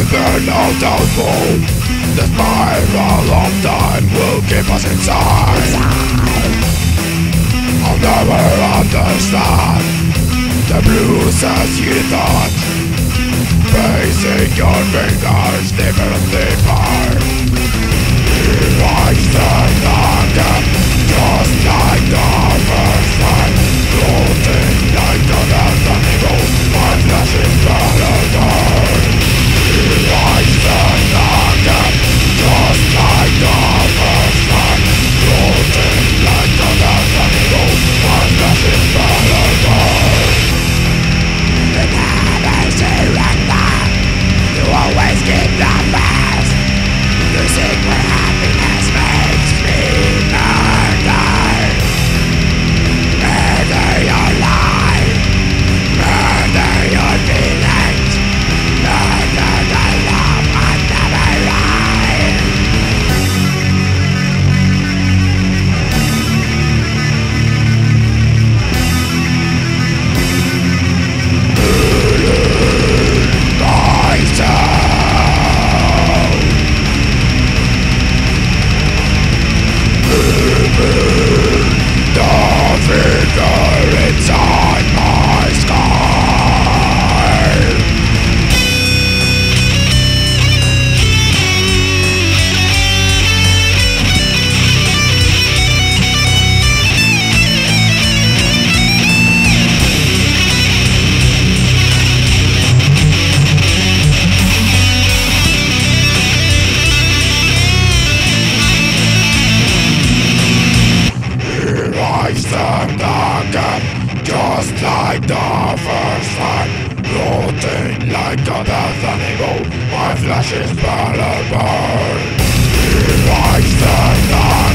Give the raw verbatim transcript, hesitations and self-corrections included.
within our downfall. The spiral of time will keep us inside. I'll never understand the bruises you thought. Facing your fingers deeper and deeper. Like the thunder, just like the first time. Floating like the death and evil, my flesh is burning. Like the thunder, just like the first time. Floating like the death and evil, my flesh is burning. You never surrender, you always keep the best. The secret happiness makes me murder. Murder your life, murder your feelings, murder the love I never lied. Myself. The figure inside my skull. Just like the first time, floating like the death and evil, my flesh is burning. He likes the night.